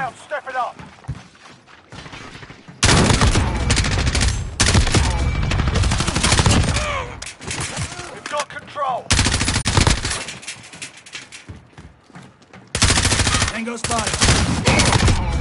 inbound. Step it up. We've got control. Tango spotted.